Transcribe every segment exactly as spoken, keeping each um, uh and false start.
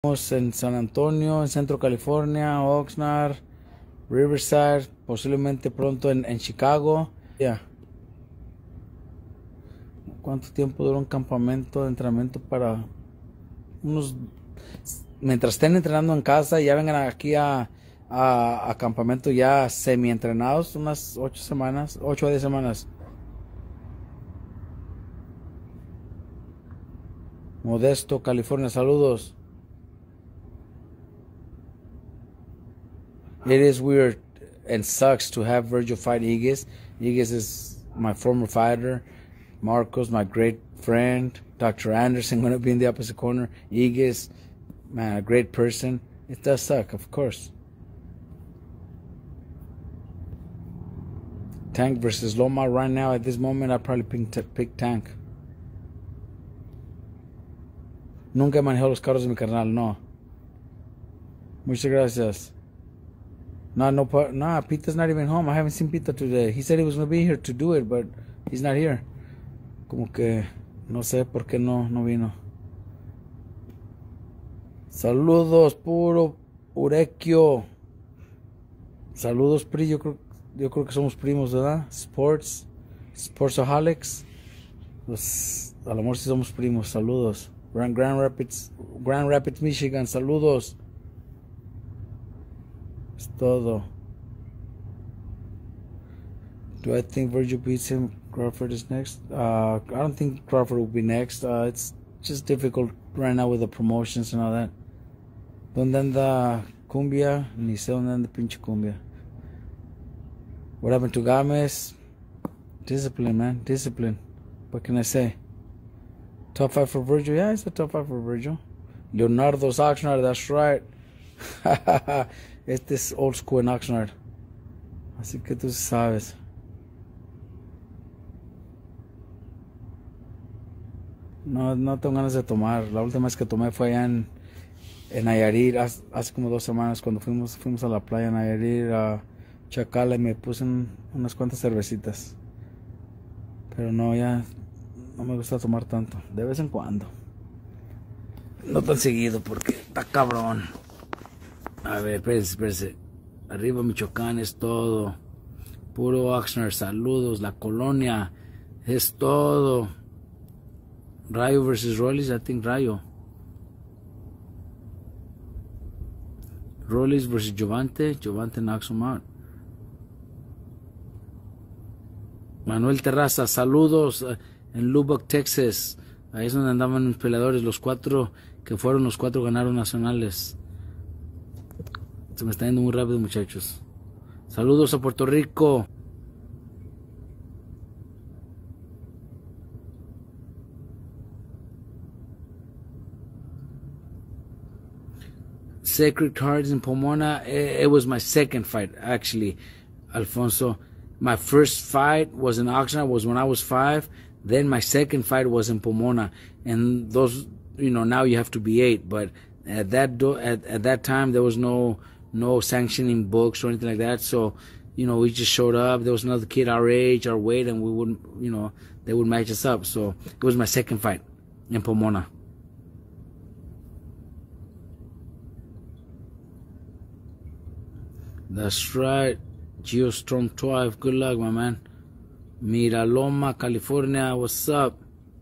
En San Antonio, en Centro California, Oxnard, Riverside, posiblemente pronto en, en Chicago. Ya. Yeah. ¿Cuánto tiempo dura un campamento de entrenamiento para unos... Mientras estén entrenando en casa, ya vengan aquí a, a, a campamento ya semi-entrenados, unas ocho semanas, ocho a diez semanas. Modesto, California, saludos. It is weird and sucks to have Virgil fight Igis. Igis is my former fighter. Marcos, my great friend. Doctor Anderson going to be in the opposite corner. Igis, man, a great person. It does suck, of course. Tank versus Loma right now. At this moment, I'd probably pick, pick Tank. Nunca he manejado los carros de mi carnal, no. Muchas gracias. No, no, no, Pita's not even home. I haven't seen Pita today. He said he was going to be here to do it, but he's not here. Como que no sé por qué no, no vino. Saludos, puro Urequio. Saludos, Pri. Yo creo, yo creo que somos primos, ¿verdad? Sports, Sportsaholics. Pues, a lo mejor sí somos primos. Saludos. Grand, Grand Rapids, Grand Rapids, Michigan. Saludos. Es todo. Do I think Virgil beats him? Crawford is next. Uh, I don't think Crawford will be next. Uh, it's just difficult right now with the promotions and all that. ¿Dónde anda Cumbia? Ni sé dónde anda pinche Cumbia. What happened to Gámez? Discipline, man. Discipline. What can I say? Top five for Virgil? Yeah, it's a top five for Virgil. Leonardo's Oxnard, that's right. Este es old school en Oxnard. Así que tú sabes. No, no tengo ganas de tomar. La última vez que tomé fue allá en, en Nayarit, hace, hace como dos semanas, cuando fuimos, fuimos a la playa en Nayarit, a Chacala, y me puse un, unas cuantas cervecitas. Pero no, ya no me gusta tomar tanto. De vez en cuando. No tan seguido, porque está cabrón. A ver, espérense, espérense. Arriba Michoacán es todo. Puro Oxnard, saludos. La colonia es todo. Rayo versus Rollis, I think Rayo. Rollis versus Jovante. Jovante knocks him out. Manuel Terraza, saludos en Lubbock, Texas. Ahí es donde andaban los peleadores. Los cuatro que fueron, los cuatro ganaron nacionales. Se me está yendo muy rápido, muchachos. Saludos a Puerto Rico. Sacred Hearts in Pomona. It, it was my second fight, actually, Alfonso. My first fight was in Oxnard, was when I was five. Then my second fight was in Pomona. And those, you know, now you have to be eight. But at that do at, at that time, there was no no sanctioning books or anything like that. So, you know, we just showed up. There was another kid our age, our weight, and we wouldn't, you know, they would match us up. So it was my second fight in Pomona. That's right. Geostorm twelve. Good luck, my man. Miraloma, California. What's up?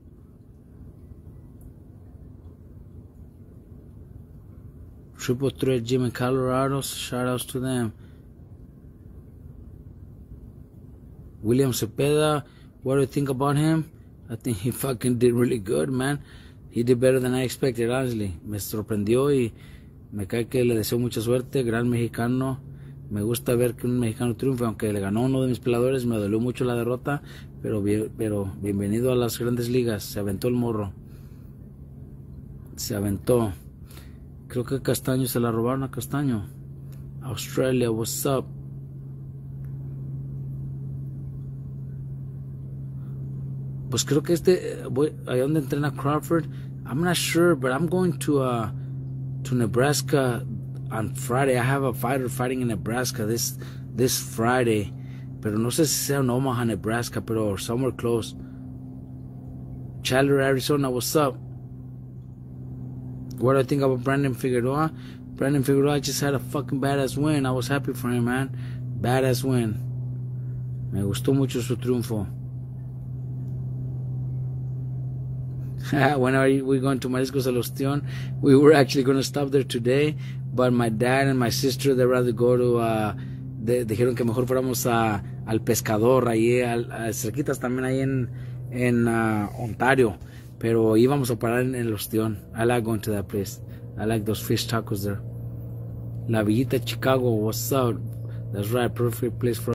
Triple Threat Gym in Colorado. Shout outs to them. William Cepeda. What do you think about him? I think he fucking did really good, man. He did better than I expected, honestly. Me sorprendió y me cae que le deseo mucha suerte. Gran mexicano. Me gusta ver que un mexicano triunfe, aunque le ganó uno de mis peleadores. Me dolió mucho la derrota, pero, pero bienvenido a las grandes ligas. Se aventó el morro. Se aventó. Creo que Castaño se la robaron a Castaño. Australia, what's up? Pues creo que este, voy, ¿a dónde entrena Crawford? I'm not sure, but I'm going to, uh, to Nebraska on Friday. I have a fighter fighting in Nebraska this this Friday, pero no sé si sea en Omaha, Nebraska, pero somewhere close. Chandler, Arizona, what's up? What do I think about Brandon Figueroa? Brandon Figueroa just had a fucking badass win. I was happy for him, man. Badass win. Me gustó mucho su triunfo. When are we going to Mariscos El Ostión? We were actually going to stop there today, but my dad and my sister, they'd rather go to, uh, de, dijeron que mejor fuéramos a, al Pescador, ahí, al, a, cerquitas también ahí en, en uh, Ontario, pero íbamos a parar en El Ostión. I like going to that place. I like those fish tacos there. La Villita Chicago, what's up? That's right, perfect place for